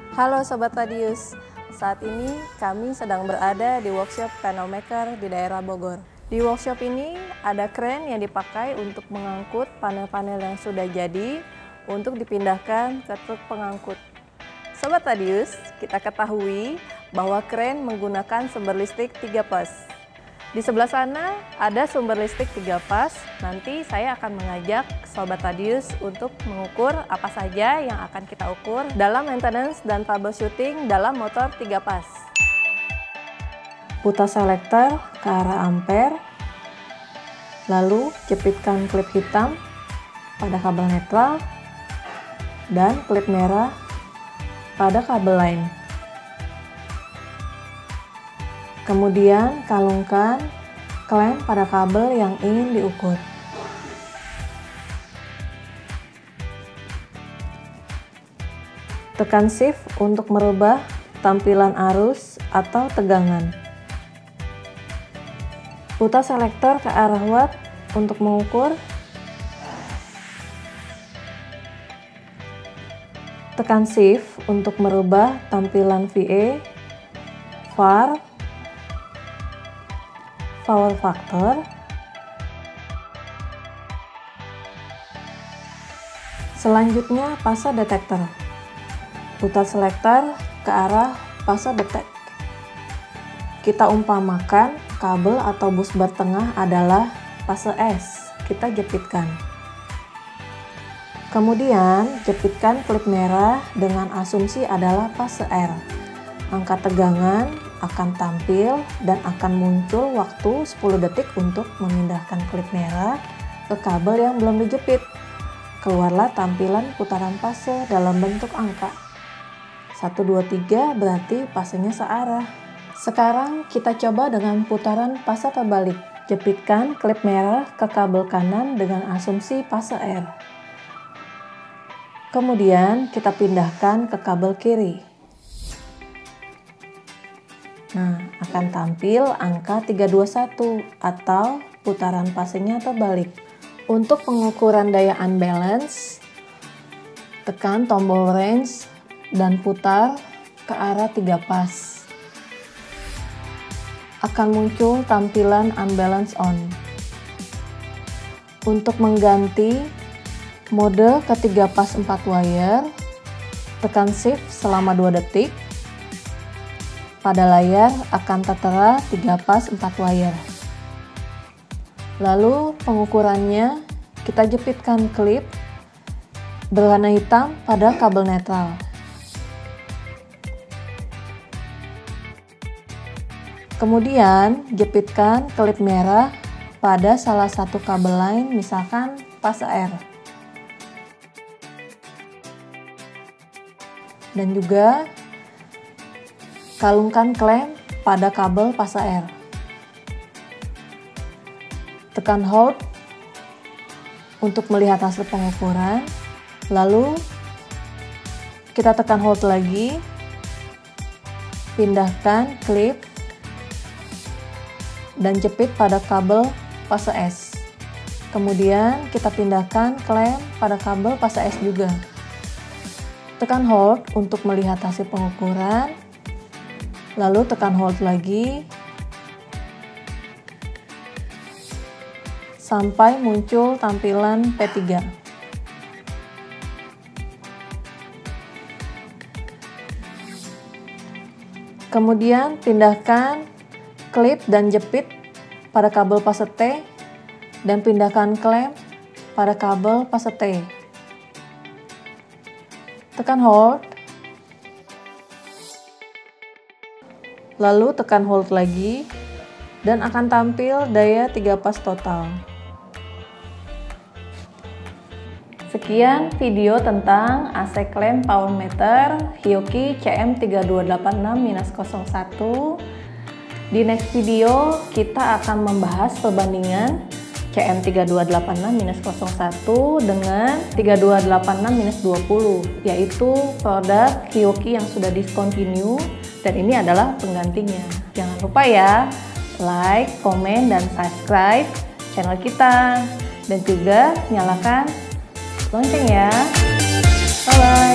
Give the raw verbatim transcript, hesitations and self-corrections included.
Halo Sobat Radius, saat ini kami sedang berada di workshop panel maker di daerah Bogor. Di workshop ini ada kren yang dipakai untuk mengangkut panel-panel yang sudah jadi untuk dipindahkan ke truk pengangkut. Sobat Radius, kita ketahui bahwa kren menggunakan sumber listrik tiga fas. Di sebelah sana ada sumber listrik tiga fas. Nanti saya akan mengajak Sobat Radius untuk mengukur apa saja yang akan kita ukur dalam maintenance dan troubleshooting dalam motor tiga fas. Putar selektor ke arah ampere, lalu jepitkan klip hitam pada kabel netral dan klip merah pada kabel lain. Kemudian kalungkan klem pada kabel yang ingin diukur. Tekan shift untuk merubah tampilan arus atau tegangan. Putar selektor ke arah watt untuk mengukur. Tekan shift untuk merubah tampilan V A, V A R, power factor. Selanjutnya fase detektor. Putar selektor ke arah fase detect. Kita umpamakan kabel atau busbar tengah adalah fase S. Kita jepitkan. Kemudian jepitkan klip merah dengan asumsi adalah fase R. Angka tegangan akan tampil dan akan muncul waktu sepuluh detik untuk memindahkan klip merah ke kabel yang belum dijepit. Keluarlah tampilan putaran fase dalam bentuk angka. satu, dua, tiga berarti fasenya searah. Sekarang kita coba dengan putaran fase terbalik. Jepitkan klip merah ke kabel kanan dengan asumsi fase R. Kemudian kita pindahkan ke kabel kiri. Nah, akan tampil angka tiga dua satu atau putaran fasenya terbalik. Untuk pengukuran daya unbalance, tekan tombol range dan putar ke arah tiga fas. Akan muncul tampilan unbalance on. Untuk mengganti mode ke tiga fas empat wire, tekan shift selama dua detik. Pada layar akan tertera tiga fas empat wire. Lalu pengukurannya kita jepitkan klip berwarna hitam pada kabel netral. Kemudian jepitkan klip merah pada salah satu kabel lain, misalkan fase R. Dan juga kalungkan klem pada kabel fase R. Tekan hold untuk melihat hasil pengukuran. Lalu kita tekan hold lagi. Pindahkan klip dan jepit pada kabel fase S. Kemudian kita pindahkan klem pada kabel fase S juga. Tekan hold untuk melihat hasil pengukuran. Lalu tekan hold lagi sampai muncul tampilan P tiga. Kemudian pindahkan klip dan jepit pada kabel fase T dan pindahkan klem pada kabel fase T. Tekan hold. Lalu tekan hold lagi dan akan tampil daya tiga fas total. Sekian video tentang A C klem power meter Hioki C M tiga dua delapan enam nol satu. Di next video kita akan membahas perbandingan C M tiga dua delapan enam nol satu dengan tiga dua delapan enam dua nol, yaitu produk Hioki yang sudah discontinue dan ini adalah penggantinya. Jangan lupa ya, like, komen, dan subscribe channel kita. Dan juga nyalakan lonceng ya. Bye-bye.